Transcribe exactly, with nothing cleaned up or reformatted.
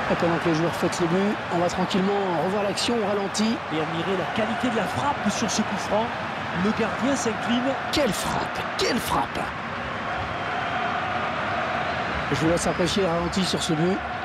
Et pendant que les joueurs fêtent le but, on va tranquillement revoir l'action au ralenti. Et admirer la qualité de la frappe sur ce coup franc. Le gardien s'incline. Quelle frappe! Quelle frappe! Je vous laisse apprécier le ralenti sur ce but.